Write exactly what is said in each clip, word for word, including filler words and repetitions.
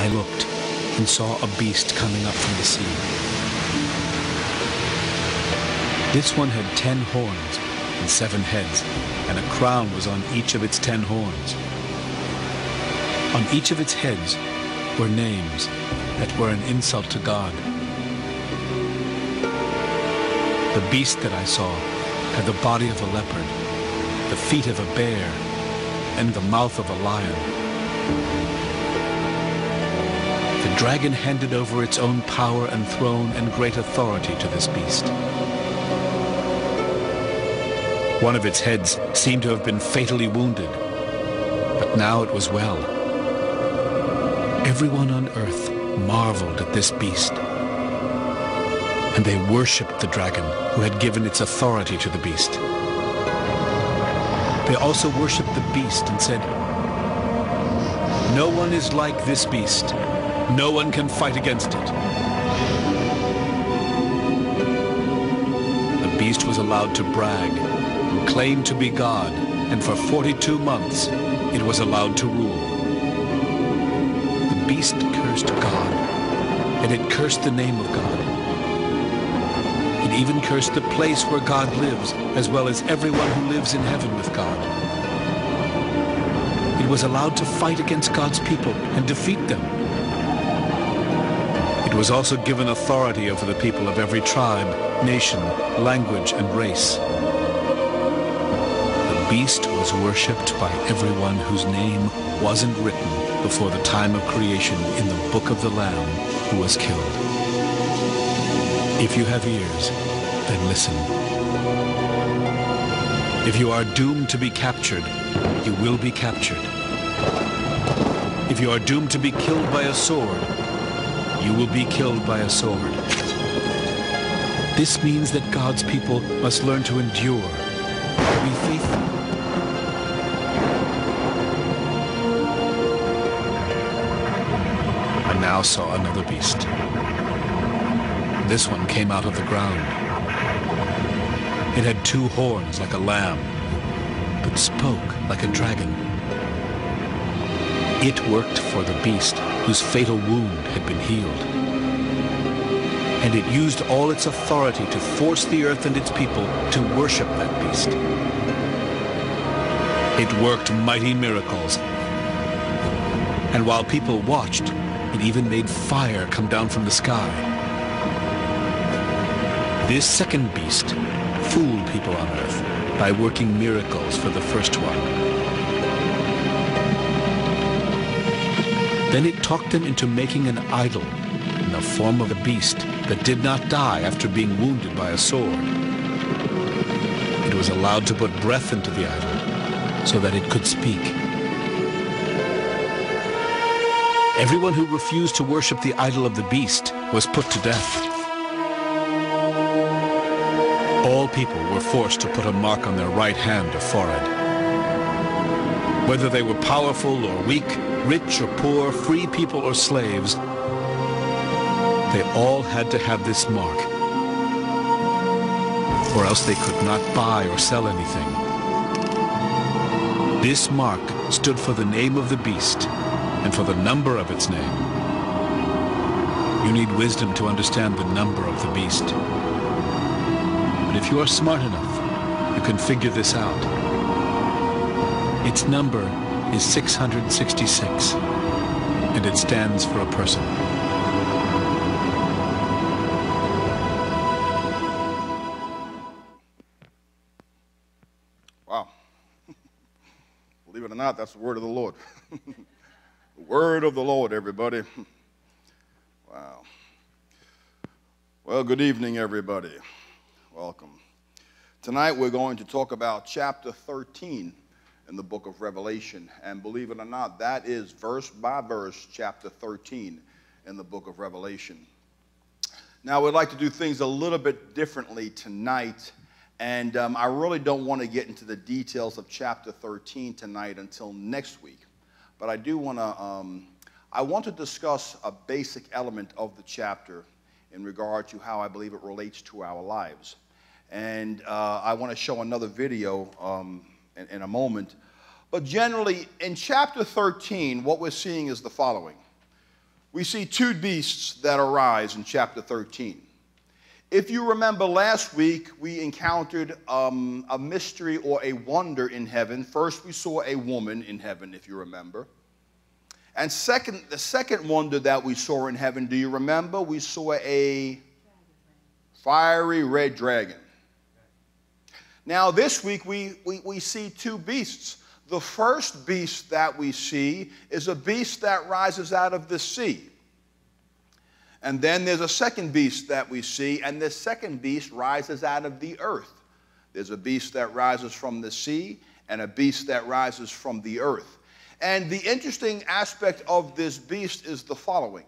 I looked and saw a beast coming up from the sea. This one had ten horns and seven heads, and a crown was on each of its ten horns. On each of its heads were names that were an insult to God. The beast that I saw had the body of a leopard, the feet of a bear, and the mouth of a lion. The dragon handed over its own power and throne and great authority to this beast. One of its heads seemed to have been fatally wounded, but now it was well. Everyone on earth marveled at this beast, and they worshipped the dragon who had given its authority to the beast. They also worshipped the beast and said, "No one is like this beast. No one can fight against it." The beast was allowed to brag and claim to be God, and for forty-two months it was allowed to rule. The beast cursed God, and it cursed the name of God. It even cursed the place where God lives, as well as everyone who lives in heaven with God. It was allowed to fight against God's people and defeat them. It was also given authority over the people of every tribe, nation, language, and race. The beast was worshipped by everyone whose name wasn't written before the time of creation in the book of the Lamb who was killed. If you have ears, then listen. If you are doomed to be captured, you will be captured. If you are doomed to be killed by a sword, you will be killed by a sword. This means that God's people must learn to endure, to be faithful. I now saw another beast. This one came out of the ground. It had two horns like a lamb, but spoke like a dragon. It worked for the beast whose fatal wound had been healed. And it used all its authority to force the earth and its people to worship that beast. It worked mighty miracles. And while people watched, it even made fire come down from the sky. This second beast fooled people on earth by working miracles for the first one. Then it talked them into making an idol in the form of a beast that did not die after being wounded by a sword. It was allowed to put breath into the idol so that it could speak. Everyone who refused to worship the idol of the beast was put to death. All people were forced to put a mark on their right hand or forehead. Whether they were powerful or weak, rich or poor, free people or slaves, they all had to have this mark, or else they could not buy or sell anything. This mark stood for the name of the beast and for the number of its name. You need wisdom to understand the number of the beast. But if you are smart enough, you can figure this out. Its number is six hundred sixty-six, and it stands for a person. Wow. Believe it or not, that's the word of the Lord. The word of the Lord, everybody. Wow. Well, good evening, everybody. Welcome. Tonight we're going to talk about chapter thirteen in the book of Revelation. And believe it or not, that is verse by verse, chapter thirteen in the book of Revelation. Now, we'd like to do things a little bit differently tonight. And um, I really don't want to get into the details of chapter thirteen tonight until next week. But I do want to, um, I want to discuss a basic element of the chapter in regard to how I believe it relates to our lives. And uh, I want to show another video um, in, in a moment. But generally, in chapter thirteen, what we're seeing is the following. we see two beasts that arise in chapter thirteen. If you remember last week, we encountered um, a mystery or a wonder in heaven. First, we saw a woman in heaven, if you remember. And second, the second wonder that we saw in heaven, do you remember? We saw a fiery red dragon. Now, this week, we, we, we see two beasts. The first beast that we see is a beast that rises out of the sea. And then there's a second beast that we see, and this second beast rises out of the earth. There's a beast that rises from the sea and a beast that rises from the earth. And the interesting aspect of this beast is the following.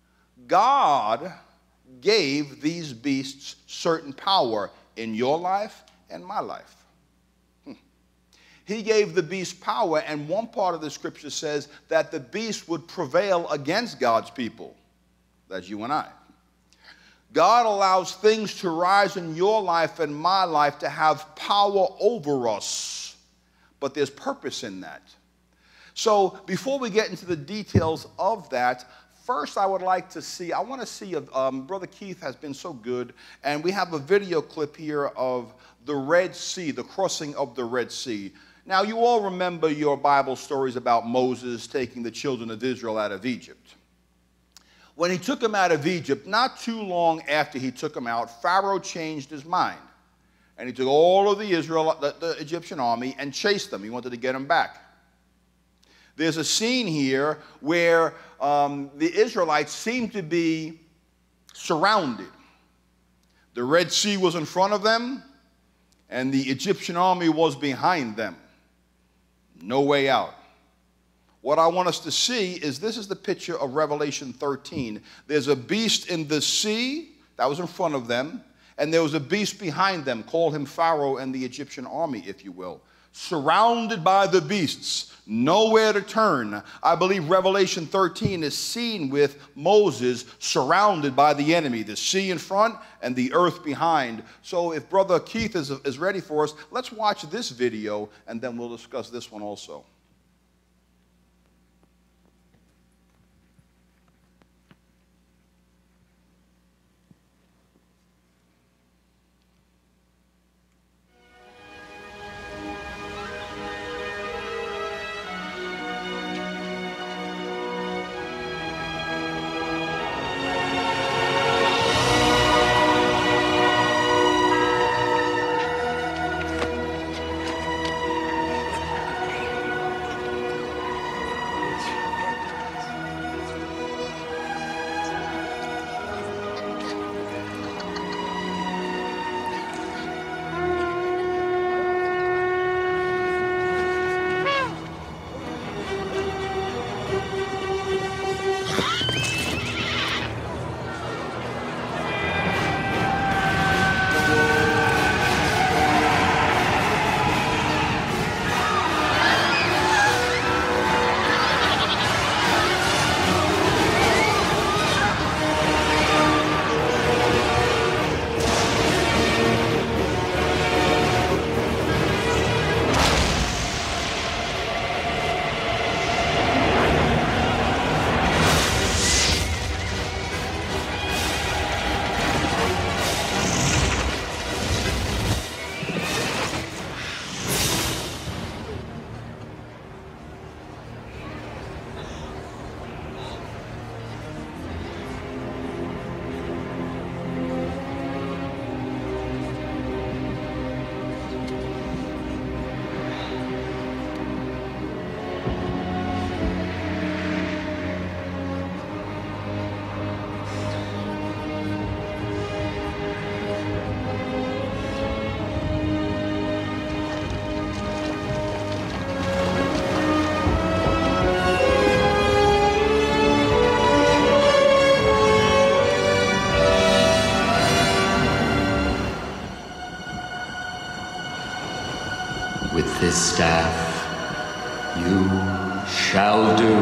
God gave these beasts certain power in your life and my life. Hmm. He gave the beast power, and one part of the scripture says that the beast would prevail against God's people. That's you and I. God allows things to rise in your life and my life to have power over us, but there's purpose in that. So before we get into the details of that, first I would like to see, I want to see, um, Brother Keith has been so good, and we have a video clip here of the Red Sea, the crossing of the Red Sea. Now, you all remember your Bible stories about Moses taking the children of Israel out of Egypt. When he took them out of Egypt, not too long after he took them out, Pharaoh changed his mind. And he took all of the Israel, the, the Egyptian army, and chased them. He wanted to get them back. There's a scene here where um, the Israelites seem to be surrounded. The Red Sea was in front of them, and the Egyptian army was behind them. No way out. What I want us to see is this is the picture of Revelation thirteen. There's a beast in the sea that was in front of them, and there was a beast behind them. Call him Pharaoh and the Egyptian army, if you will. Surrounded by the beasts, nowhere to turn. I believe Revelation thirteen is seen with Moses surrounded by the enemy, the sea in front and the earth behind. So if Brother Keith is, is ready for us, let's watch this video, and then we'll discuss this one also. With this staff you shall do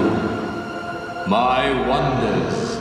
my wonders.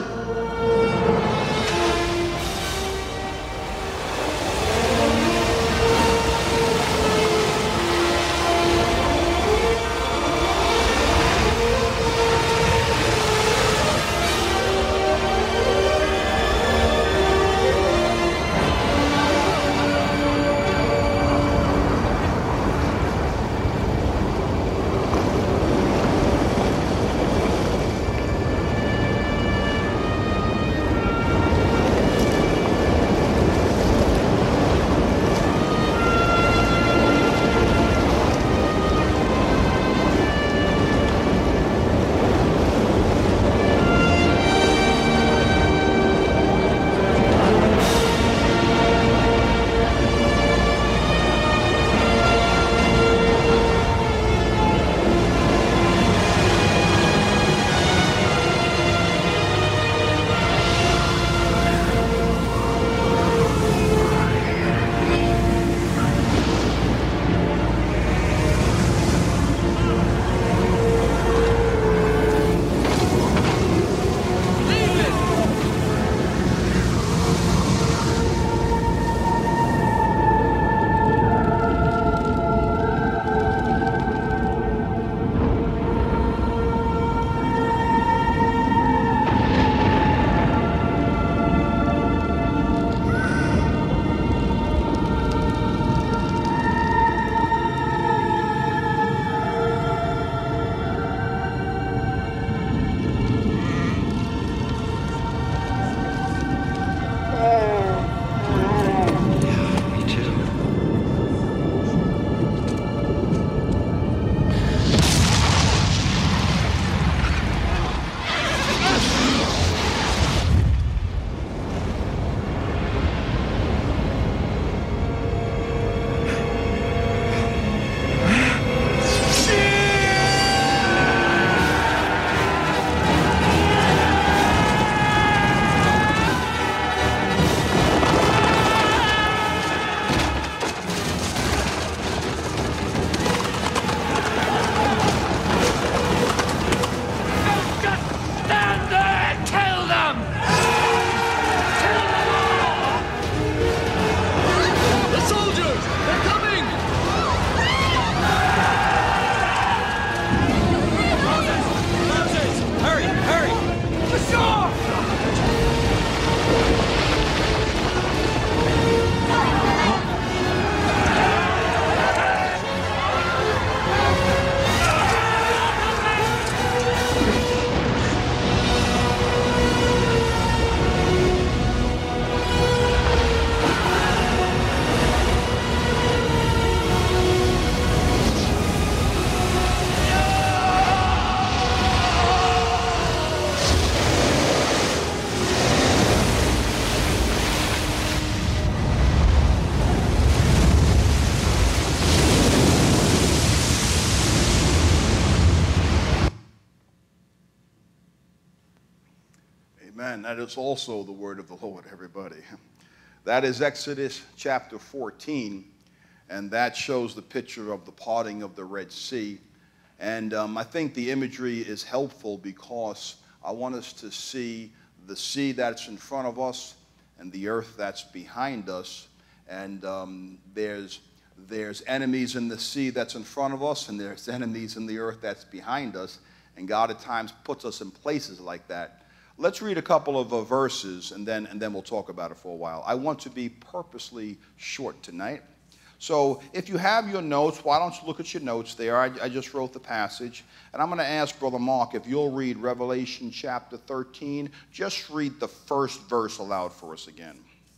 Amen. That is also the word of the Lord, everybody. That is Exodus chapter fourteen, and that shows the picture of the parting of the Red Sea. And um, I think the imagery is helpful because I want us to see the sea that's in front of us and the earth that's behind us. And um, there's, there's enemies in the sea that's in front of us, and there's enemies in the earth that's behind us. And God at times puts us in places like that. Let's read a couple of uh, verses, and then, and then we'll talk about it for a while. I want to be purposely short tonight. So if you have your notes, why don't you look at your notes there? I, I just wrote the passage. And I'm going to ask Brother Mark if you'll read Revelation chapter thirteen. Just read the first verse aloud for us again.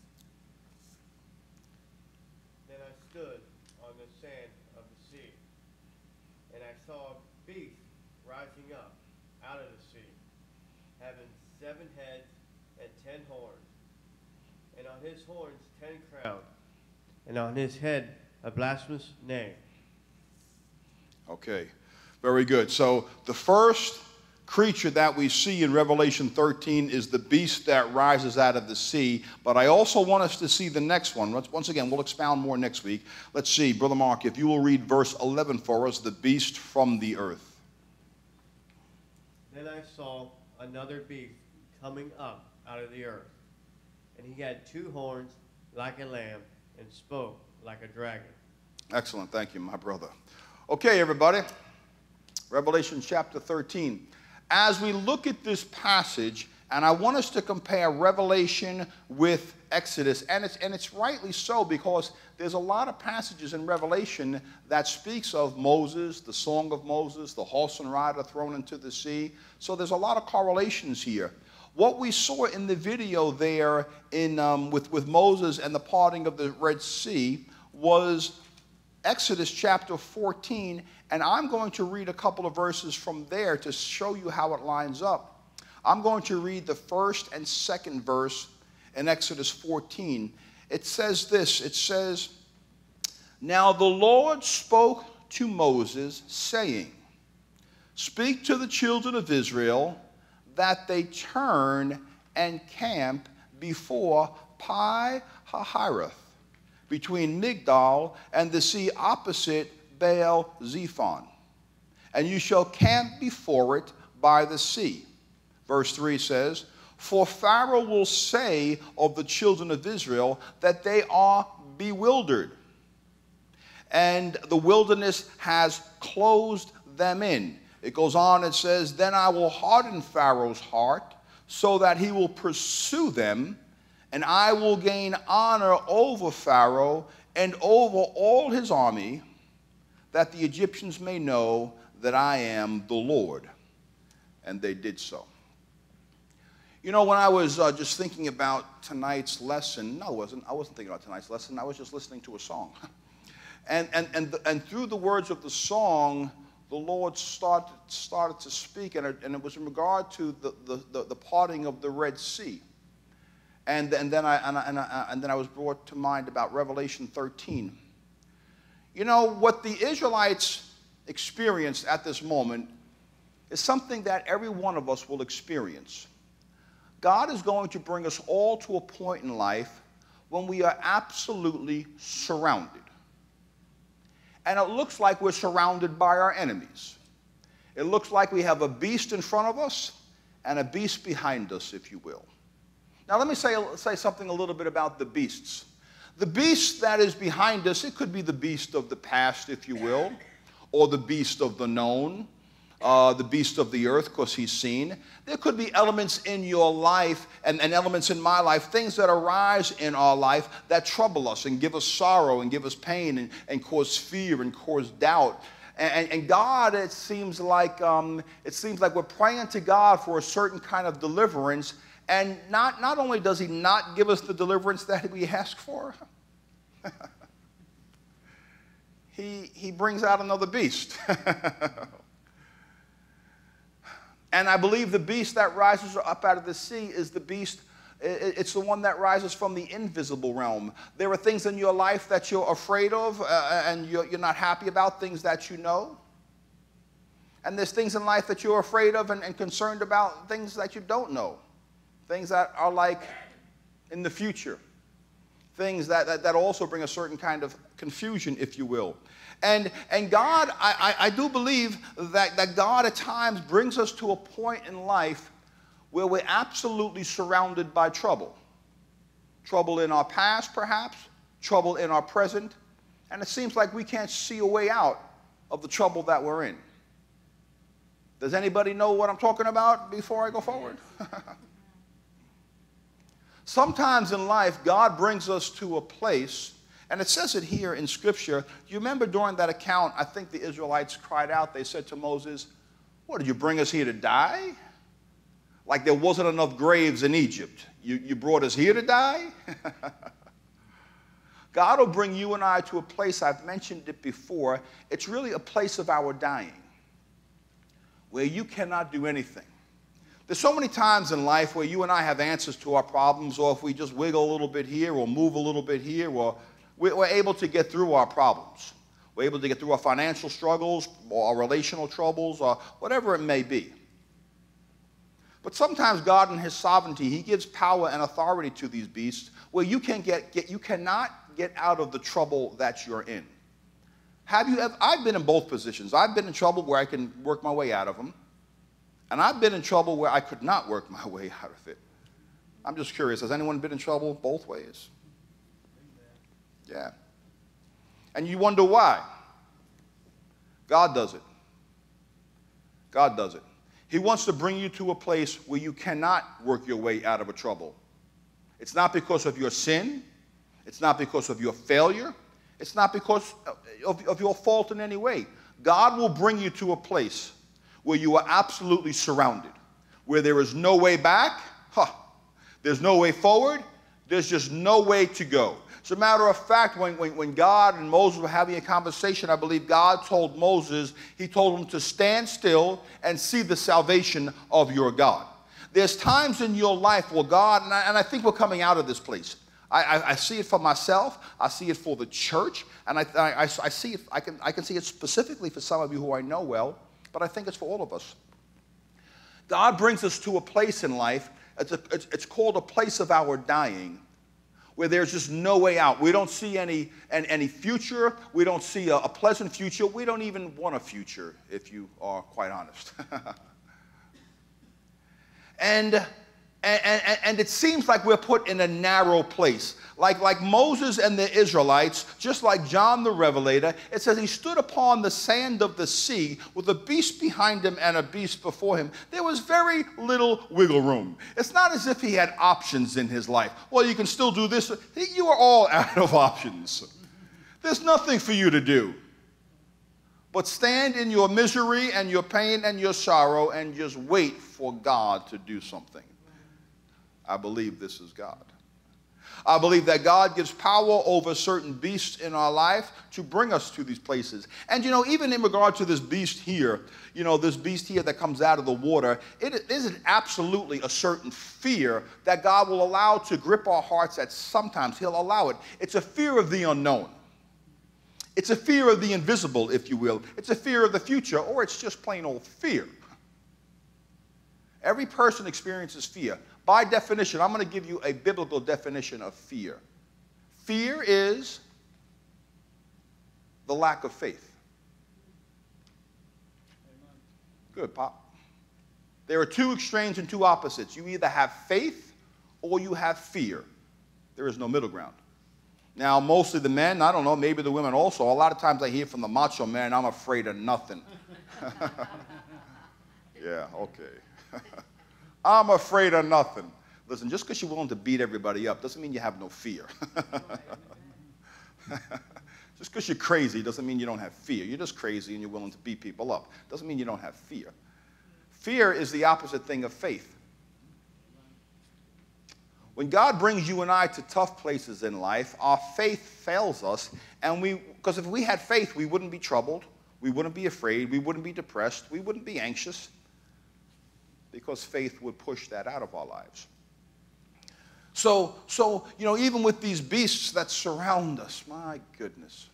Then I stood on the sand of the sea, and I saw a beast rising up out of the sea, having seven heads and ten horns, and on his horns ten crowns, and on his head a blasphemous name. Okay, very good. So the first creature that we see in Revelation thirteen is the beast that rises out of the sea. But I also want us to see the next one. Once again, we'll expound more next week. Let's see, Brother Mark, if you will read verse eleven for us, the beast from the earth. Then I saw another beast coming up out of the earth, and he had two horns like a lamb, and spoke like a dragon. Excellent. Thank you, my brother. Okay, everybody. Revelation chapter thirteen. As we look at this passage, and I want us to compare Revelation with Exodus, and it's, and it's rightly so because there's a lot of passages in Revelation that speaks of Moses, the song of Moses, the horse and rider thrown into the sea. So there's a lot of correlations here. What we saw in the video there in, um, with, with Moses and the parting of the Red Sea was Exodus chapter fourteen, and I'm going to read a couple of verses from there to show you how it lines up. I'm going to read the first and second verse in Exodus fourteen. It says this, it says, "Now the Lord spoke to Moses, saying, Speak to the children of Israel, that they turn and camp before Pi Hahiroth, between Migdal and the sea opposite Baal Zephon. And you shall camp before it by the sea." Verse three says, "For Pharaoh will say of the children of Israel that they are bewildered, and the wilderness has closed them in." It goes on, it says, "Then I will harden Pharaoh's heart so that he will pursue them, and I will gain honor over Pharaoh and over all his army, that the Egyptians may know that I am the Lord." And they did so. You know, when I was uh, just thinking about tonight's lesson, no, I wasn't, I wasn't thinking about tonight's lesson, I was just listening to a song. and, and, and, and through the words of the song, the Lord started, started to speak, and it, and it was in regard to the, the, the, the parting of the Red Sea. And, and, then I, and, I, and, I, and then I was brought to mind about Revelation thirteen. You know, what the Israelites experienced at this moment is something that every one of us will experience. God is going to bring us all to a point in life when we are absolutely surrounded. And it looks like we're surrounded by our enemies. It looks like we have a beast in front of us and a beast behind us, if you will. Now let me say, say something a little bit about the beasts. The beast that is behind us, it could be the beast of the past, if you will, or the beast of the known, uh, the beast of the earth, because he's seen. There could be elements in your life and, and elements in my life, things that arise in our life that trouble us and give us sorrow and give us pain and, and cause fear and cause doubt. And, and God, it seems like um, it seems like we're praying to God for a certain kind of deliverance, and not, not only does he not give us the deliverance that we ask for, he, he brings out another beast. And I believe the beast that rises up out of the sea is the beast, it's the one that rises from the invisible realm. There are things in your life that you're afraid of uh, and you're, you're not happy about, things that you know. And there's things in life that you're afraid of and, and concerned about, things that you don't know. things that are like in the future, things that, that, that also bring a certain kind of confusion, if you will. And, and God, I, I, I do believe that, that God at times brings us to a point in life where we're absolutely surrounded by trouble. Trouble in our past, perhaps, trouble in our present, and it seems like we can't see a way out of the trouble that we're in. Does anybody know what I'm talking about before I go forward? Sometimes in life, God brings us to a place, and it says it here in Scripture. Do you remember during that account, I think the Israelites cried out, they said to Moses, what, did you bring us here to die? Like there wasn't enough graves in Egypt. You, you brought us here to die? God will bring you and I to a place, I've mentioned it before, it's really a place of our dying, where you cannot do anything. There's so many times in life where you and I have answers to our problems, or if we just wiggle a little bit here or move a little bit here, or we're able to get through our problems. We're able to get through our financial struggles, or our relational troubles, or whatever it may be. But sometimes God in his sovereignty, he gives power and authority to these beasts where you, can get, get, you cannot get out of the trouble that you're in. Have you ever, I've been in both positions. I've been in trouble where I can work my way out of them. And I've been in trouble where I could not work my way out of it. I'm just curious, has anyone been in trouble both ways? Yeah. And you wonder why. God does it. God does it. He wants to bring you to a place where you cannot work your way out of a trouble. It's not because of your sin. It's not because of your failure. It's not because of, of your fault in any way. God will bring you to a place where you are absolutely surrounded, where there is no way back, huh, there's no way forward, there's just no way to go. As a matter of fact, when, when, when God and Moses were having a conversation, I believe God told Moses, he told him to stand still and see the salvation of your God. There's times in your life where God, and I, and I think we're coming out of this place. I, I, I see it for myself, I see it for the church, and I, I, I see it, I can, I can see it specifically for some of you who I know well, but I think it's for all of us. God brings us to a place in life, it's, a, it's, it's called a place of our dying, where there's just no way out. We don't see any, any, any future. We don't see a, a pleasant future. We don't even want a future, if you are quite honest. and, and, and, and it seems like we're put in a narrow place. Like, like Moses and the Israelites, just like John the Revelator, it says he stood upon the sand of the sea with a beast behind him and a beast before him. There was very little wiggle room. It's not as if he had options in his life. Well, you can still do this. You are all out of options. There's nothing for you to do but stand in your misery and your pain and your sorrow and just wait for God to do something. I believe this is God. I believe that God gives power over certain beasts in our life to bring us to these places. And, you know, even in regard to this beast here, you know, this beast here that comes out of the water, it is absolutely a certain fear that God will allow to grip our hearts at sometimes. He'll allow it. It's a fear of the unknown. It's a fear of the invisible, if you will. It's a fear of the future, or it's just plain old fear. Every person experiences fear. By definition, I'm going to give you a biblical definition of fear. Fear is the lack of faith. Amen. Good, Pop. There are two extremes and two opposites. You either have faith or you have fear. There is no middle ground. Now, mostly the men, I don't know, maybe the women also. A lot of times I hear from the macho man, I'm afraid of nothing. Yeah, okay. I'm afraid of nothing. Listen, just because you're willing to beat everybody up doesn't mean you have no fear. Just because you're crazy doesn't mean you don't have fear. You're just crazy and you're willing to beat people up. Doesn't mean you don't have fear. Fear is the opposite thing of faith. When God brings you and I to tough places in life, our faith fails us, and we, because if we had faith, we wouldn't be troubled, we wouldn't be afraid, we wouldn't be depressed, we wouldn't be anxious, because faith would push that out of our lives. So, so, you know, even with these beasts that surround us, my goodness,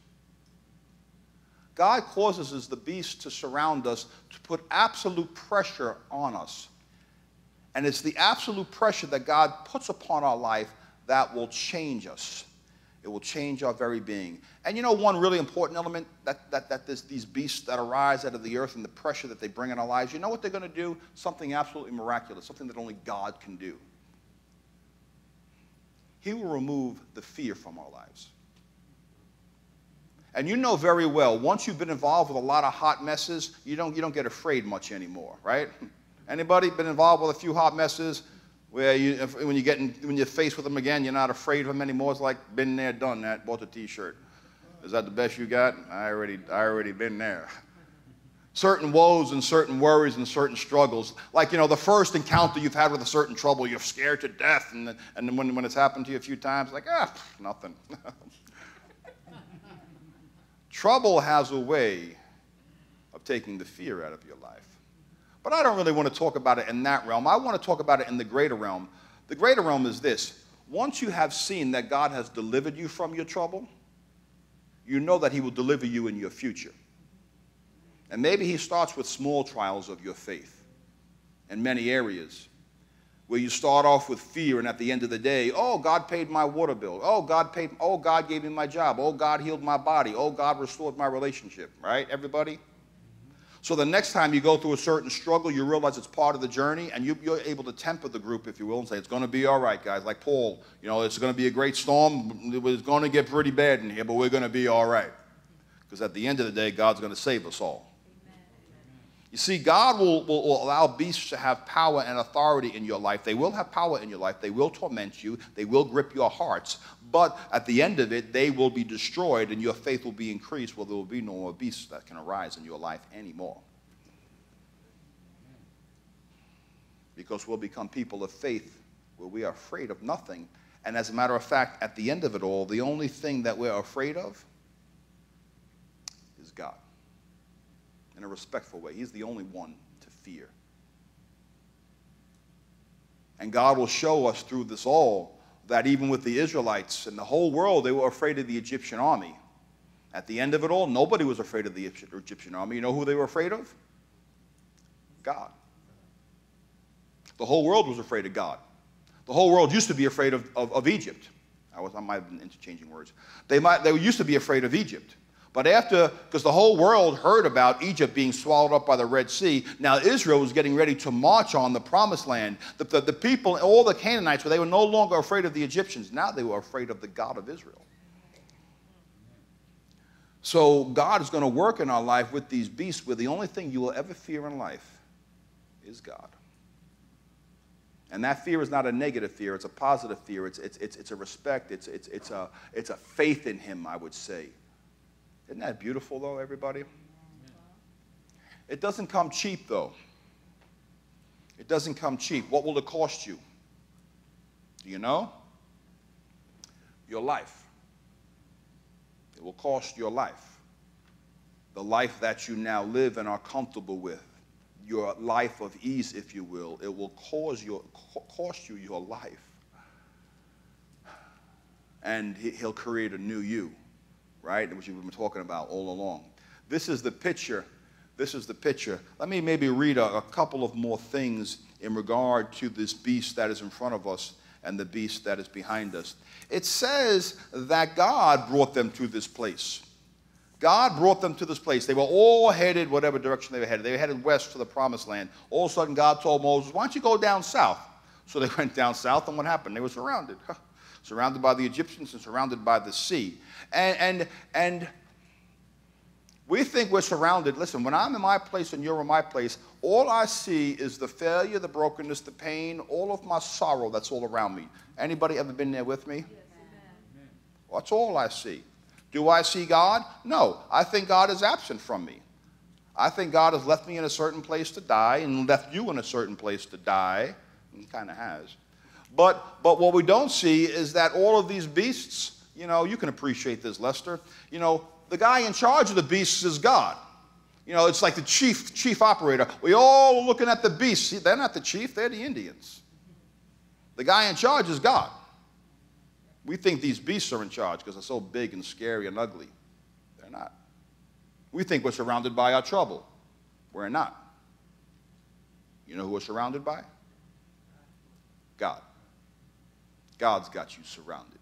God causes the beasts to surround us to put absolute pressure on us. And it's the absolute pressure that God puts upon our life that will change us. It will change our very being. And you know one really important element that, that, that this, these beasts that arise out of the earth and the pressure that they bring in our lives, you know what they're going to do? Something absolutely miraculous, something that only God can do. He will remove the fear from our lives. And you know very well, once you've been involved with a lot of hot messes, you don't, you don't get afraid much anymore, right? Anybody been involved with a few hot messes where you, if, when, you get in, when you're faced with them again, you're not afraid of them anymore? It's like, been there, done that, bought the T-shirt. Is that the best you got? I already, I already been there. Certain woes and certain worries and certain struggles. Like, you know, the first encounter you've had with a certain trouble, you're scared to death. And then, and then when, when it's happened to you a few times, like, ah, nothing. Trouble has a way of taking the fear out of your life. But I don't really want to talk about it in that realm. I want to talk about it in the greater realm. The greater realm is this. Once you have seen that God has delivered you from your trouble, you know that he will deliver you in your future. And maybe he starts with small trials of your faith in many areas, where you start off with fear, and at the end of the day, oh, God paid my water bill. Oh, God paid, oh, God gave me my job. Oh, God healed my body. Oh, God restored my relationship. Right, everybody? So the next time you go through a certain struggle, you realize it's part of the journey, and you, you're able to temper the group, if you will, and say, it's going to be all right, guys. Like Paul, you know, it's going to be a great storm. It's going to get pretty bad in here, but we're going to be all right. Because at the end of the day, God's going to save us all. You see, God will, will, will allow beasts to have power and authority in your life. They will have power in your life. They will torment you. They will grip your hearts. But at the end of it, they will be destroyed, and your faith will be increased, where there will be no more beasts that can arise in your life anymore. Because we'll become people of faith, where we are afraid of nothing. And as a matter of fact, at the end of it all, the only thing that we're afraid of is God. In a respectful way. He's the only one to fear. And God will show us through this all that even with the Israelites and the whole world, they were afraid of the Egyptian army. At the end of it all, nobody was afraid of the Egyptian army. You know who they were afraid of? God. The whole world was afraid of God. The whole world used to be afraid of, of, of Egypt. I, was, I might have been interchanging words. They, might, they used to be afraid of Egypt. But after, because the whole world heard about Egypt being swallowed up by the Red Sea, now Israel was getting ready to march on the promised land. The, the, the people, all the Canaanites, they were no longer afraid of the Egyptians. Now they were afraid of the God of Israel. So God is going to work in our life with these beasts, where the only thing you will ever fear in life is God. And that fear is not a negative fear. It's a positive fear. It's, it's, it's, it's a respect. It's, it's, it's, a, it's a faith in him, I would say. Isn't that beautiful, though, everybody? It doesn't come cheap, though. It doesn't come cheap. What will it cost you? Do you know? Your life. It will cost your life. The life that you now live and are comfortable with. Your life of ease, if you will. It will cause your, cost you your life. And he'll create a new you. Right, which we've been talking about all along. This is the picture. This is the picture. Let me maybe read a, a couple of more things in regard to this beast that is in front of us and the beast that is behind us. It says that God brought them to this place. God brought them to this place. They were all headed whatever direction they were headed. They were headed west to the promised land. All of a sudden, God told Moses, why don't you go down south? So they went down south, and what happened? They were surrounded. Surrounded by the Egyptians and surrounded by the sea. And, and, and we think we're surrounded. Listen, when I'm in my place and you're in my place, all I see is the failure, the brokenness, the pain, all of my sorrow that's all around me. Anybody ever been there with me? Yes. Well, that's all I see. Do I see God? No. I think God is absent from me. I think God has left me in a certain place to die and left you in a certain place to die. He kind of has. But, but what we don't see is that all of these beasts, you know, you can appreciate this, Lester. You know, the guy in charge of the beasts is God. You know, it's like the chief, chief operator. We all are looking at the beasts. See, they're not the chief, they're the Indians. The guy in charge is God. We think these beasts are in charge because they're so big and scary and ugly. They're not. We think we're surrounded by our trouble. We're not. You know who we're surrounded by? God. God's got you surrounded.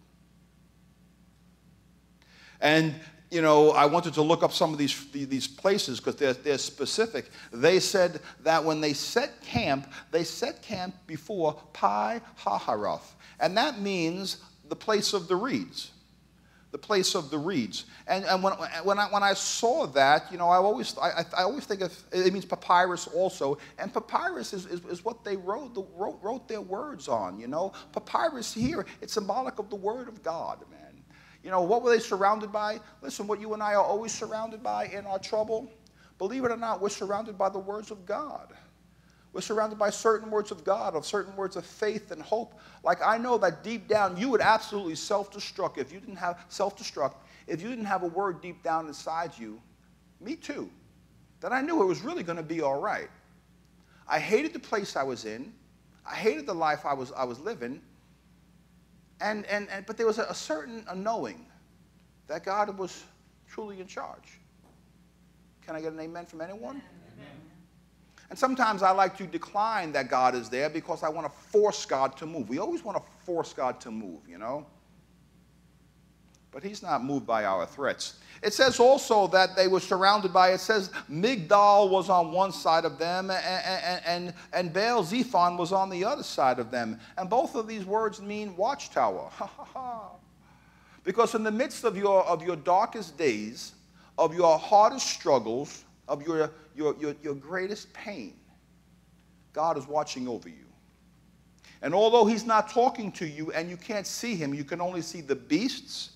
And, you know, I wanted to look up some of these, these places because they're, they're specific. They said that when they set camp, they set camp before Pi Hahiroth. And that means the place of the reeds. The place of the reeds. And, and when, when, I, when I saw that, you know, I always, I, I always think of, it means papyrus also. And papyrus is, is, is what they wrote, the, wrote, wrote their words on, you know. Papyrus here, it's symbolic of the word of God, man. You know, what were they surrounded by? Listen, what you and I are always surrounded by in our trouble, believe it or not, we're surrounded by the words of God. We're surrounded by certain words of God, of certain words of faith and hope. Like I know that deep down you would absolutely self-destruct if you didn't have self-destruct, if you didn't have a word deep down inside you, me too, that I knew it was really going to be all right. I hated the place I was in. I hated the life I was, I was living. And, and, and, but there was a, a certain a knowing that God was truly in charge. Can I get an amen from anyone? Amen. And sometimes I like to decline that God is there because I want to force God to move. We always want to force God to move, you know. But he's not moved by our threats. It says also that they were surrounded by, it says Migdal was on one side of them and, and, and, and Baal Zephon was on the other side of them. And both of these words mean watchtower. Because in the midst of your, of your darkest days, of your hardest struggles, of your, your, your, your greatest pain, God is watching over you. And although he's not talking to you and you can't see him, you can only see the beasts,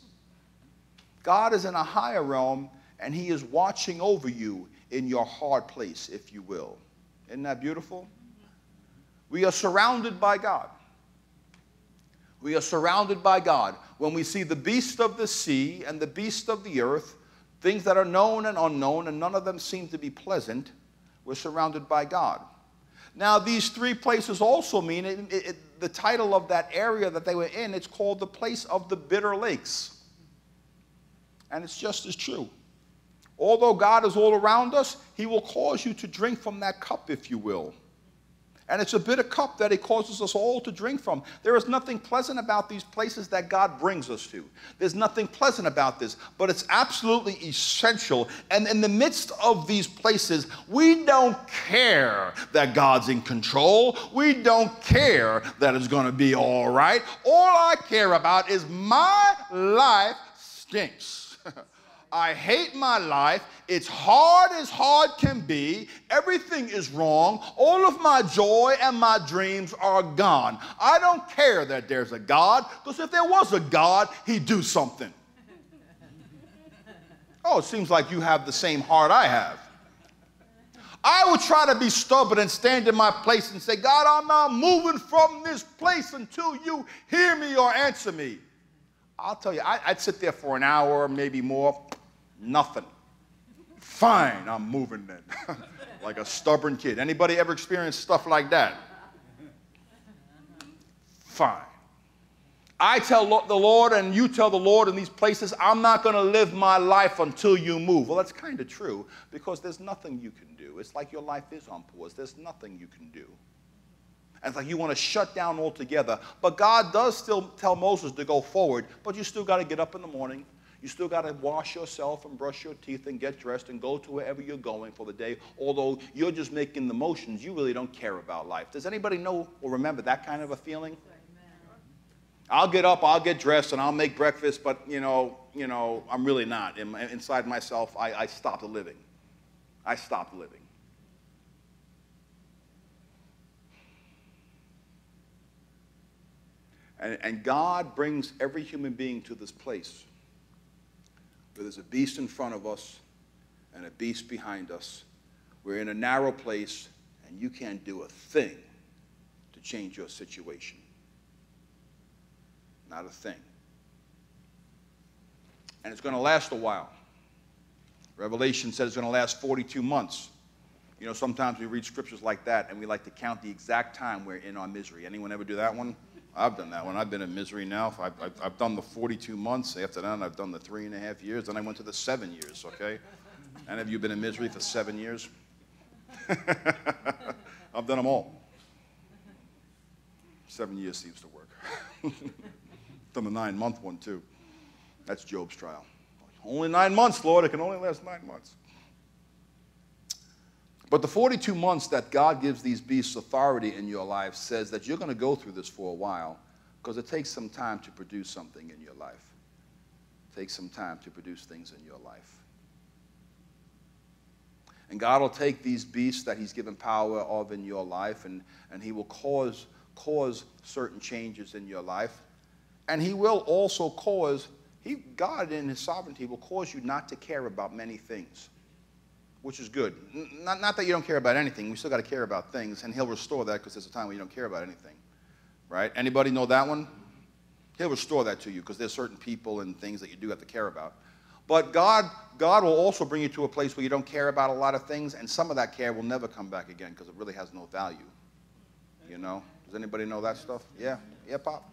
God is in a higher realm, and he is watching over you in your hard place, if you will. Isn't that beautiful? We are surrounded by God. We are surrounded by God. When we see the beast of the sea and the beast of the earth, things that are known and unknown, and none of them seem to be pleasant, we're surrounded by God. Now, these three places also mean, it, it, it, the title of that area that they were in, it's called the place of the bitter lakes. And it's just as true. Although God is all around us, he will cause you to drink from that cup, if you will. And it's a bitter cup that he causes us all to drink from. There is nothing pleasant about these places that God brings us to. There's nothing pleasant about this, but it's absolutely essential. And in the midst of these places, we don't care that God's in control. We don't care that it's going to be all right. All I care about is my life stinks. I hate my life. It's hard as hard can be. Everything is wrong. All of my joy and my dreams are gone. I don't care that there's a God, because if there was a God, he'd do something. Oh, it seems like you have the same heart I have. I would try to be stubborn and stand in my place and say, God, I'm not moving from this place until you hear me or answer me. I'll tell you, I, I'd sit there for an hour, maybe more, nothing. Fine, I'm moving then. Like a stubborn kid. Anybody ever experienced stuff like that? Fine. I tell the Lord and you tell the Lord in these places, I'm not going to live my life until you move. Well, that's kind of true, because there's nothing you can do. It's like your life is on pause. There's nothing you can do. And it's like you want to shut down altogether. But God does still tell Moses to go forward, but you still got to get up in the morning. You still got to wash yourself and brush your teeth and get dressed and go to wherever you're going for the day. Although you're just making the motions, you really don't care about life. Does anybody know or remember that kind of a feeling? I'll get up, I'll get dressed, and I'll make breakfast, but, you know, you know, I'm really not. In, inside myself, I, I stopped living. I stopped living. And, and God brings every human being to this place where there's a beast in front of us and a beast behind us. We're in a narrow place, and you can't do a thing to change your situation. Not a thing. And it's going to last a while. Revelation says it's going to last forty-two months. You know, sometimes we read scriptures like that, and we like to count the exact time we're in our misery. Anyone ever do that one? I've done that one. I've been in misery now. I've, I've, I've done the forty-two months. After that, I've done the three and a half years. Then I went to the seven years, okay? And have you been in misery for seven years? I've done them all. Seven years seems to work. Done the nine-month one, too. That's Job's trial. Only nine months, Lord. It can only last nine months. But the forty-two months that God gives these beasts authority in your life says that you're going to go through this for a while, because it takes some time to produce something in your life. It takes some time to produce things in your life. And God will take these beasts that he's given power of in your life, and, and he will cause, cause certain changes in your life. And he will also cause, he, God in his sovereignty will cause you not to care about many things, which is good. Not, not that you don't care about anything. We still got to care about things, and he'll restore that, because there's a time when you don't care about anything. Right? Anybody know that one? He'll restore that to you, because there's certain people and things that you do have to care about. But God, God will also bring you to a place where you don't care about a lot of things, and some of that care will never come back again, because it really has no value. You know? Does anybody know that stuff? Yeah? Yeah, Pop?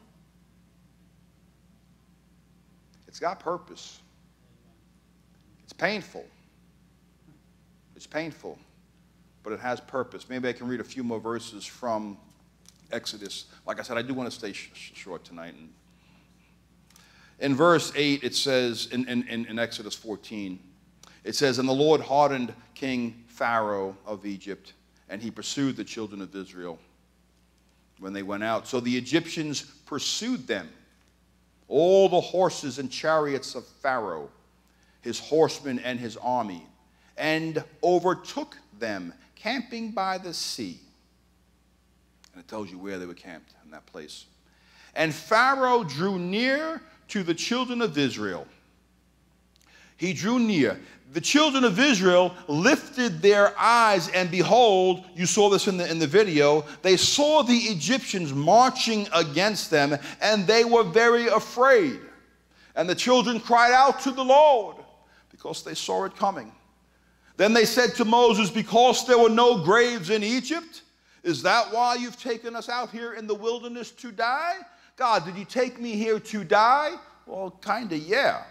It's got purpose. It's painful. It's painful, but it has purpose. Maybe I can read a few more verses from Exodus. Like I said, I do want to stay sh short tonight. And in verse eight, it says, in, in, in Exodus fourteen, it says, "And the Lord hardened King Pharaoh of Egypt, and he pursued the children of Israel when they went out. So the Egyptians pursued them, all the horses and chariots of Pharaoh, his horsemen and his army, and overtook them, camping by the sea." And it tells you where they were camped in that place. "And Pharaoh drew near to the children of Israel." He drew near. The children of Israel lifted their eyes, and behold, you saw this in the, in the video, they saw the Egyptians marching against them, and they were very afraid. And the children cried out to the Lord, because they saw it coming. Then they said to Moses, "Because there were no graves in Egypt, is that why you've taken us out here in the wilderness to die? God, did you take me here to die?" Well, kind of, yeah.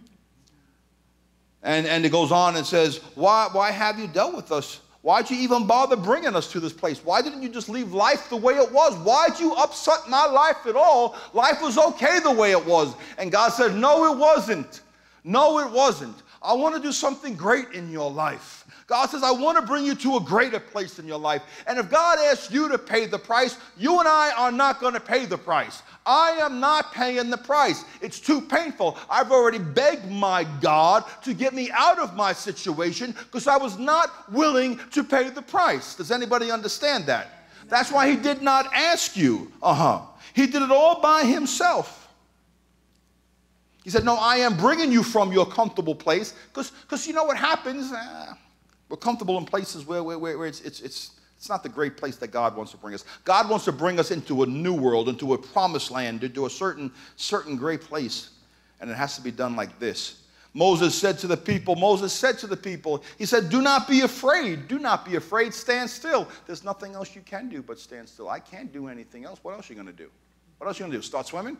And, and it goes on and says, why, why have you dealt with us? Why'd you even bother bringing us to this place? Why didn't you just leave life the way it was? Why'd you upset my life at all? Life was okay the way it was. And God said, no, it wasn't. No, it wasn't. I want to do something great in your life. God says, I want to bring you to a greater place in your life. And if God asks you to pay the price, you and I are not going to pay the price. I am not paying the price. It's too painful. I've already begged my God to get me out of my situation because I was not willing to pay the price. Does anybody understand that? That's why he did not ask you. Uh-huh. He did it all by himself. He said, no, I am bringing you from your comfortable place because because you know what happens? Uh, we're comfortable in places where, where, where it's, it's, it's, it's not the great place that God wants to bring us. God wants to bring us into a new world, into a promised land, into a certain, certain great place. And it has to be done like this. Moses said to the people, Moses said to the people, he said, do not be afraid. Do not be afraid. Stand still. There's nothing else you can do but stand still. I can't do anything else. What else are you going to do? What else are you going to do? Start swimming?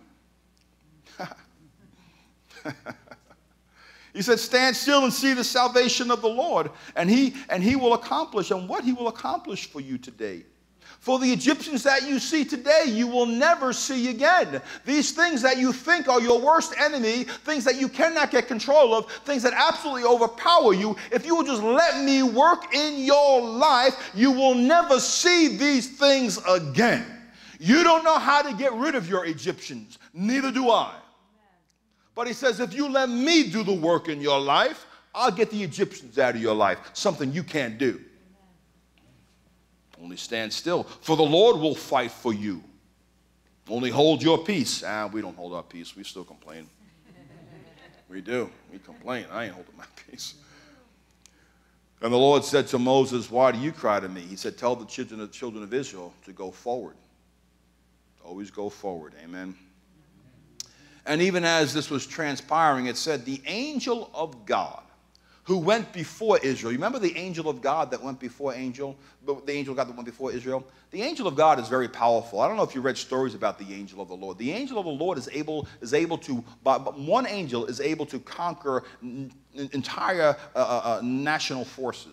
He said, stand still and see the salvation of the Lord, and he, and he will accomplish, and what he will accomplish for you today. For the Egyptians that you see today, you will never see again. These things that you think are your worst enemy, things that you cannot get control of, things that absolutely overpower you, if you will just let me work in your life, you will never see these things again. You don't know how to get rid of your Egyptians. Neither do I. But he says, if you let me do the work in your life, I'll get the Egyptians out of your life, something you can't do. Amen. Only stand still, for the Lord will fight for you. Only hold your peace. Ah, we don't hold our peace. We still complain. We do. We complain. I ain't holding my peace. And the Lord said to Moses, why do you cry to me? He said, tell the children of, children of Israel to go forward. Always go forward. Amen. And even as this was transpiring, it said, the angel of God who went before Israel. You remember the angel of God that went before angel? The angel of God that went before Israel? The angel of God is very powerful. I don't know if you read stories about the angel of the Lord. The angel of the Lord is able, is able to, but one angel is able to conquer entire uh, uh, national forces.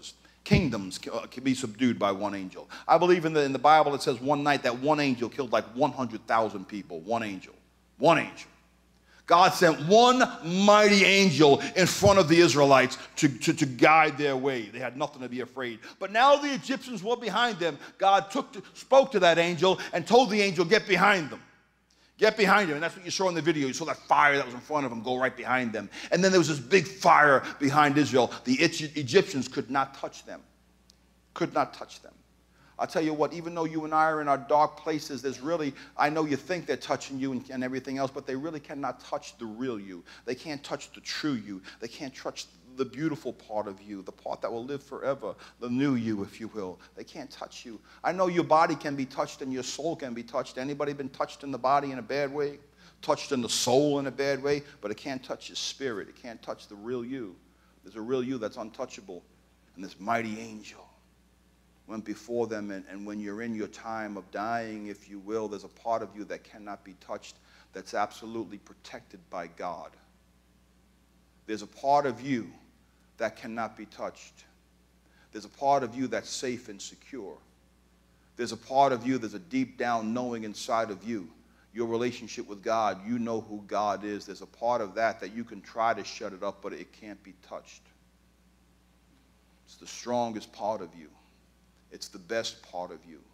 kingdoms can be subdued by one angel. I believe in the, in the Bible it says one night that one angel killed like one hundred thousand people. One angel. One angel. God sent one mighty angel in front of the Israelites to, to, to guide their way. They had nothing to be afraid. But now the Egyptians were behind them. God took to, spoke to that angel and told the angel, get behind them. Get behind him. And that's what you saw in the video. You saw that fire that was in front of him go right behind them. And then there was this big fire behind Israel. The Egyptians could not touch them. Could not touch them. I'll tell you what, even though you and I are in our dark places, there's really, I know you think they're touching you and, and everything else, but they really cannot touch the real you. They can't touch the true you. They can't touch the beautiful part of you, the part that will live forever, the new you, if you will. They can't touch you. I know your body can be touched and your soul can be touched. Anybody been touched in the body in a bad way? Touched in the soul in a bad way? But it can't touch your spirit. It can't touch the real you. There's a real you that's untouchable. And this mighty angel went before them, and, and when you're in your time of dying, if you will, there's a part of you that cannot be touched, that's absolutely protected by God. There's a part of you that cannot be touched. There's a part of you that's safe and secure. There's a part of you, there's a deep down knowing inside of you, your relationship with God, you know who God is. There's a part of that that you can try to shut it up, but it can't be touched. It's the strongest part of you. It's the best part of you.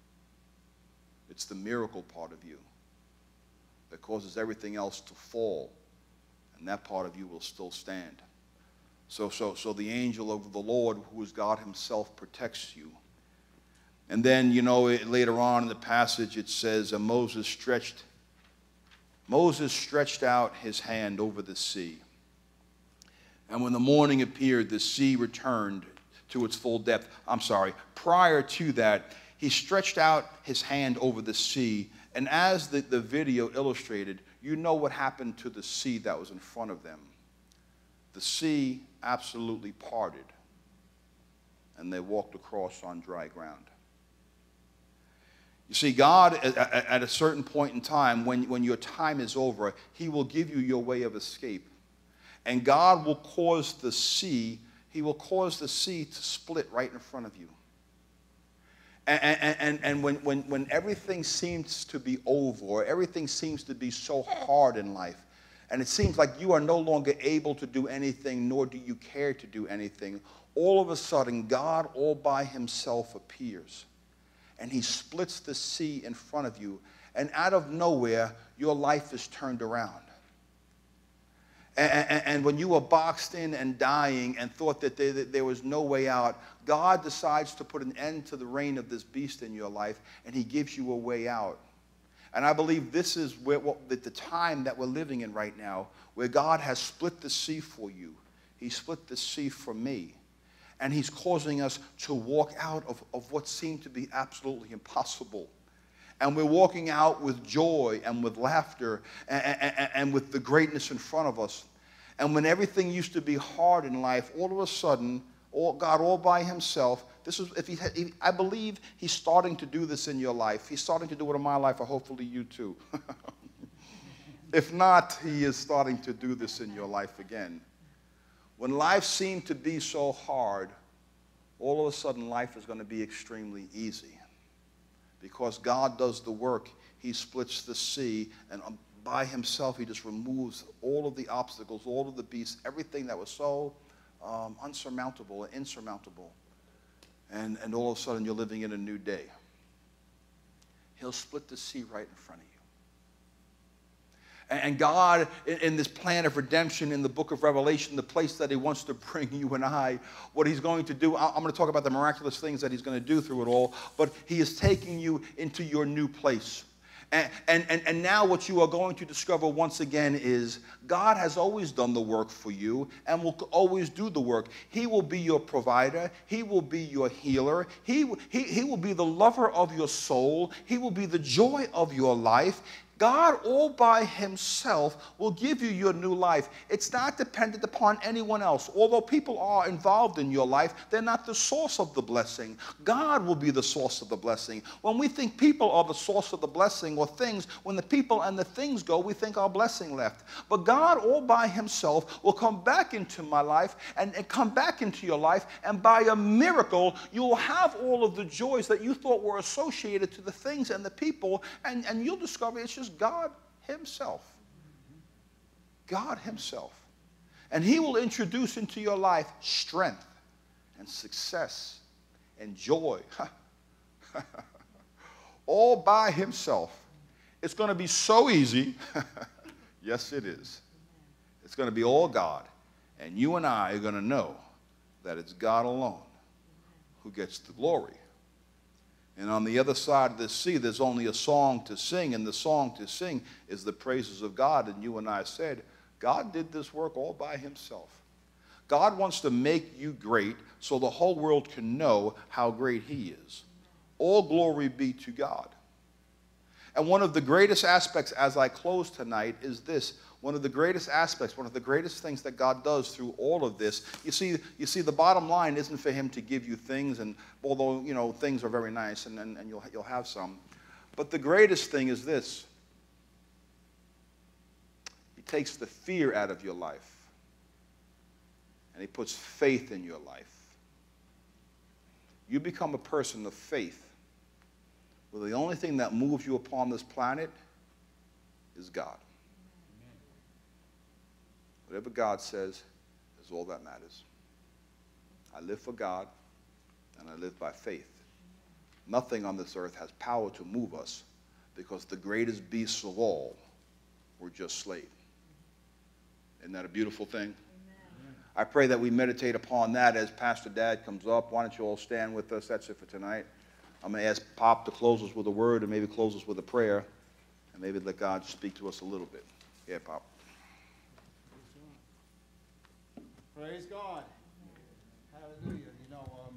It's the miracle part of you that causes everything else to fall, and that part of you will still stand. So, so, so the angel of the Lord, who is God himself, protects you. And then, you know, it, later on in the passage it says, uh, Moses stretched, Moses stretched out his hand over the sea. And when the morning appeared, the sea returned to its full depth. I'm sorry, prior to that, he stretched out his hand over the sea, and as the, the video illustrated, you know what happened to the sea that was in front of them. The sea absolutely parted, and they walked across on dry ground. You see, God, at, at a certain point in time, when, when your time is over, he will give you your way of escape. And God will cause the sea He will cause the sea to split right in front of you. And, and, and, and when, when, when everything seems to be over, or everything seems to be so hard in life, and it seems like you are no longer able to do anything, nor do you care to do anything, all of a sudden, God all by himself appears. And he splits the sea in front of you. And out of nowhere, your life is turned around. And, and, and when you were boxed in and dying and thought that there, that there was no way out, God decides to put an end to the reign of this beast in your life, and he gives you a way out. And I believe this is where, what, the, the time that we're living in right now, where God has split the sea for you. He split the sea for me. And he's causing us to walk out of, of what seemed to be absolutely impossible. And we're walking out with joy and with laughter and, and, and with the greatness in front of us. And when everything used to be hard in life, all of a sudden, all, God all by himself, this is, if he, had, he, I believe he's starting to do this in your life. He's starting to do it in my life, or hopefully you too. If not, he is starting to do this in your life again. When life seemed to be so hard, all of a sudden life is going to be extremely easy. Because God does the work. He splits the sea, and by himself he just removes all of the obstacles, all of the beasts, everything that was so um, unsurmountable and insurmountable. And, and all of a sudden you're living in a new day. He'll split the sea right in front of you. And God, in this plan of redemption in the book of Revelation, the place that he wants to bring you and I, what he's going to do, I'm going to talk about the miraculous things that he's going to do through it all, but he is taking you into your new place. And, and, and now what you are going to discover once again is God has always done the work for you and will always do the work. He will be your provider. He will be your healer. He, he, he will be the lover of your soul. He will be the joy of your life. God all by himself will give you your new life. It's not dependent upon anyone else. Although people are involved in your life, they're not the source of the blessing. God will be the source of the blessing. When we think people are the source of the blessing or things, when the people and the things go, we think our blessing left. But God all by himself will come back into my life and, and come back into your life, and by a miracle, you will have all of the joys that you thought were associated to the things and the people, and, and you'll discover it's just God himself. God himself. And he will introduce into your life strength and success and joy. All by himself. It's going to be so easy. Yes, it is. It's going to be all God. And you and I are going to know that it's God alone who gets the glory. And on the other side of the sea, there's only a song to sing, and the song to sing is the praises of God. And you and I said, God did this work all by himself. God wants to make you great so the whole world can know how great he is. All glory be to God. And one of the greatest aspects as I close tonight is this. One of the greatest aspects, one of the greatest things that God does through all of this, you see, you see, the bottom line isn't for him to give you things, and although, you know, things are very nice, and, and, and you'll, you'll have some. But the greatest thing is this. He takes the fear out of your life, and he puts faith in your life. You become a person of faith, where the only thing that moves you upon this planet is God. Whatever God says is all that matters. I live for God, and I live by faith. Nothing on this earth has power to move us, because the greatest beasts of all were just slaves. Isn't that a beautiful thing? Amen. I pray that we meditate upon that as Pastor Dad comes up. Why don't you all stand with us? That's it for tonight. I'm going to ask Pop to close us with a word, and maybe close us with a prayer, and maybe let God speak to us a little bit. Yeah, Pop. Praise God. Hallelujah. You know, um,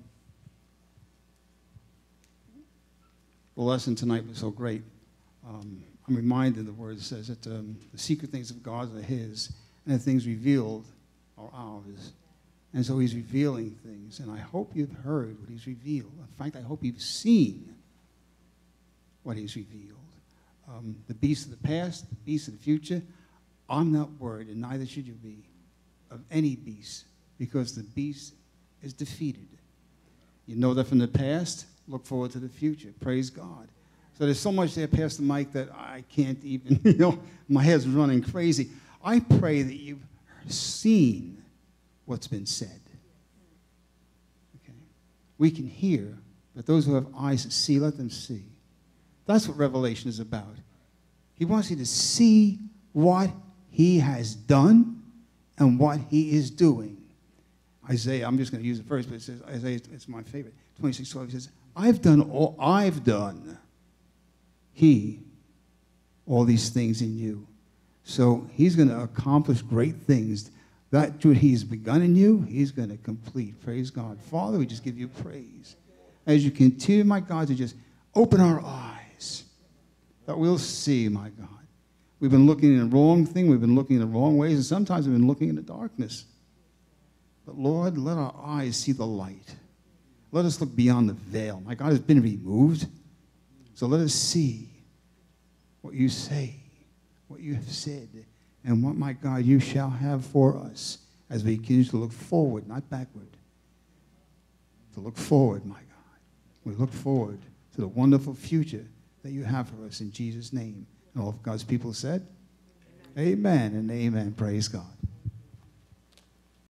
the lesson tonight was so great. Um, I'm reminded the word says that um, the secret things of God are his, and the things revealed are ours. And so he's revealing things, and I hope you've heard what he's revealed. In fact, I hope you've seen what he's revealed. Um, the beasts of the past, the beasts of the future, I'm not worried, and neither should you be, of any beast, because the beast is defeated. You know that from the past. Look forward to the future. Praise God. So there's so much there, Pastor Mike, that I can't even, you know, my head's running crazy. I pray that you've seen what's been said. Okay? We can hear, but those who have eyes to see, let them see. That's what Revelation is about. He wants you to see what he has done and what he is doing. Isaiah, I'm just going to use it first, but it says, Isaiah, it's my favorite. twenty-six twelve, he says, I've done all I've done. He, all these things in you. So he's going to accomplish great things. That what he's begun in you, he's going to complete. Praise God. Father, we just give you praise. As you continue, my God, to just open our eyes, that we'll see, my God. We've been looking in the wrong thing. We've been looking in the wrong ways. And sometimes we've been looking in the darkness. But, Lord, let our eyes see the light. Let us look beyond the veil. My God has been removed. So let us see what you say, what you have said, and what, my God, you shall have for us as we continue to look forward, not backward. To look forward, my God. We look forward to the wonderful future that you have for us in Jesus' name. And all of God's people said, amen, amen and amen. Praise God.